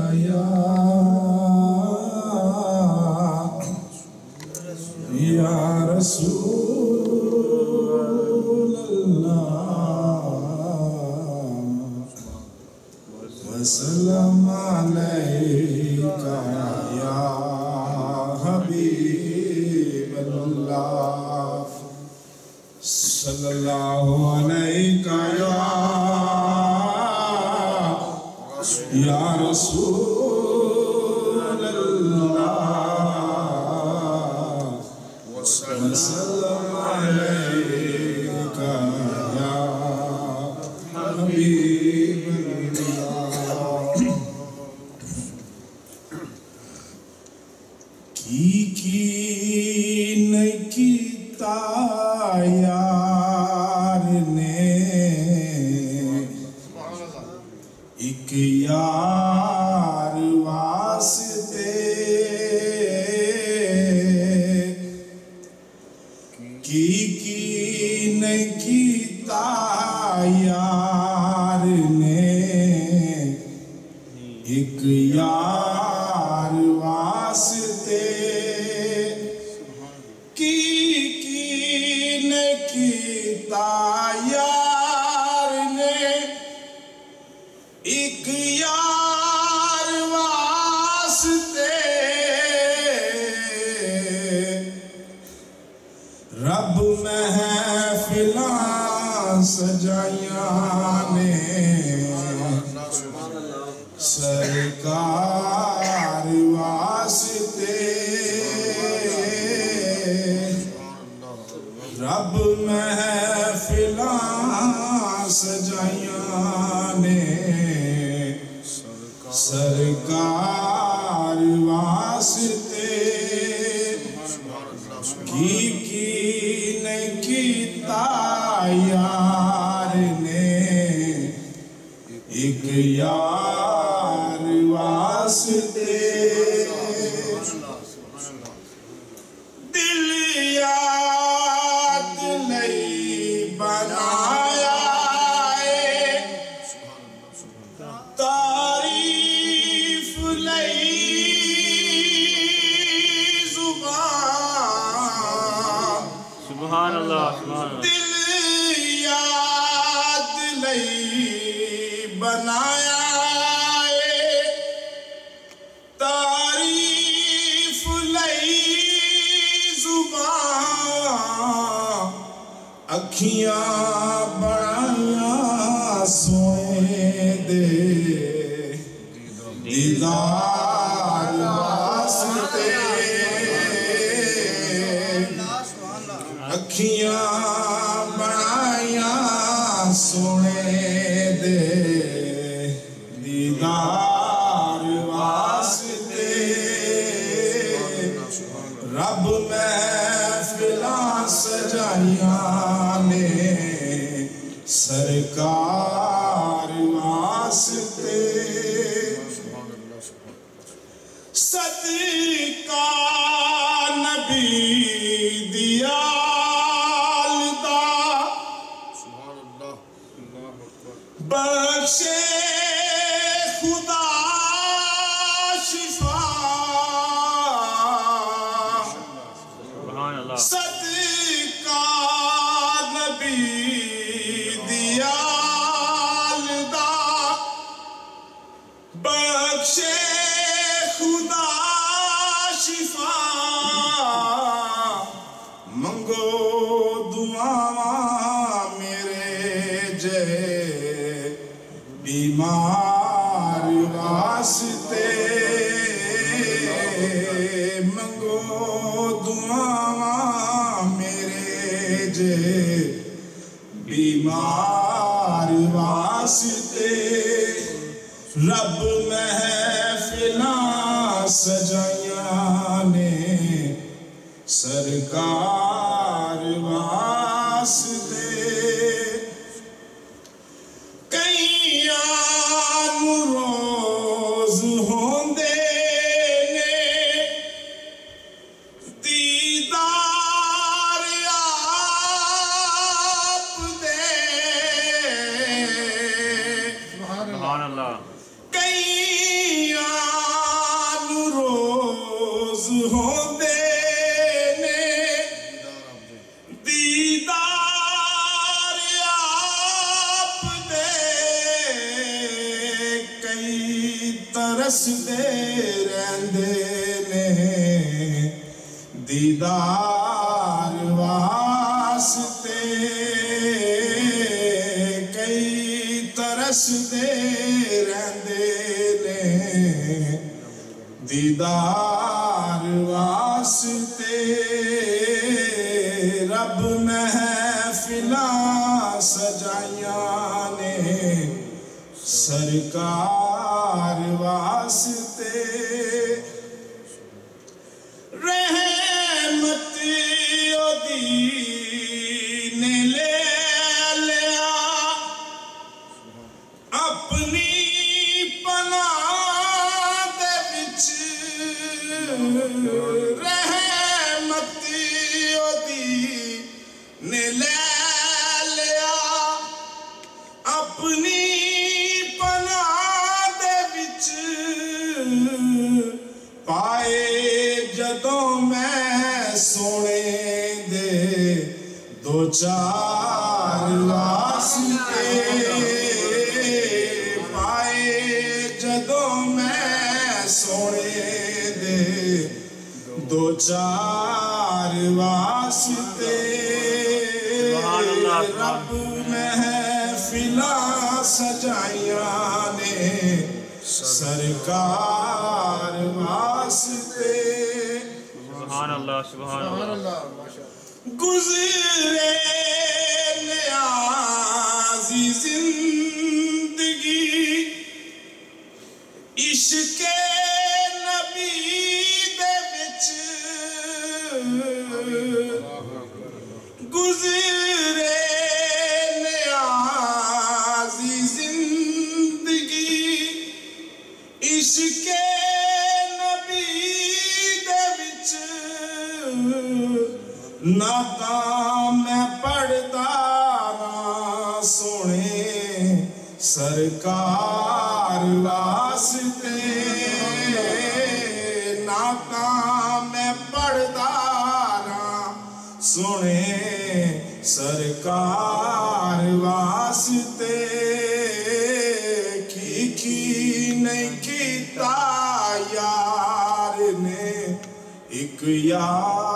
या रसूल अल्लाह वसल्लम अलैका या हबीब अल्लाह सल्लल्लाहु अलैका या रसूल अल्लाह वसल्लम अलैका या हबीब अल्लाह। की नहीं कीता यार ने एक यार वास्ते की नहीं कीता यार ने एक यार वास्ते की नहीं कीता यार ने एक यार वास्ते रब महफिलां सजाइयां ने सरकार वास्ते रब महफिलां सजाइयां ने सरकार वास्ते की नहीं कीता यार ने एक यार वास्ते दिल याद नहीं बनाया तारीफ लई जुबान सुभान अल्लाह दिल याद लई बनाया तारीफ लई जुबान अखियां बनाया सोए दे दीदार वास्ते अखियां बनाया सोने दे दीदार वास्ते रब महफिलां सजाइयां ने सरकार वास्ते सदका नबी दिया बख्शे खुदा शिफा सदका नबी दिया बख्शे खुदा शिफा मंगो दुआ मेरे जे बीमार वास्ते मंगो दुआ मेरे जे बीमार वास्ते रब महफिलां सजाइयां ने सरकार वास्ते रोज होंदे ने दीदार आप दे कईयां रोज होंदे ने दीदार आप दे, कई तरसदे रहंदे ने दीदार वास्ते, कई तरसदे रहंदे ने दीदार वास्ते। रब महफिलां सजाइयां ने सरकार वास्ते, रहमत ओदी ने ले लिया अपनी पनाह दे विच, रहमत ओदी ने ले लिया अपनी पनाह दे विच, पाए जदों मैं सोने दे दो चार वास्ते, पाए जदों मैं सोने दे दो चार वास्ते। रब महफिलां सजाइयां ने सरकार वास्ते। सुभान अल्लाह, सुभान अल्लाह। गुज़रे नियाज़ी जिंदगी इश्क़े नबी दे विच, गुज़रे नियाज़ी जिंदगी इश्क़े नबी दे विच, नातां मैं पढ़दा ना सोने सरकार वास्ते, नातां मैं पढ़दा ना सोने सरकार वास्ते। की नहीं कीता यार ने एक यार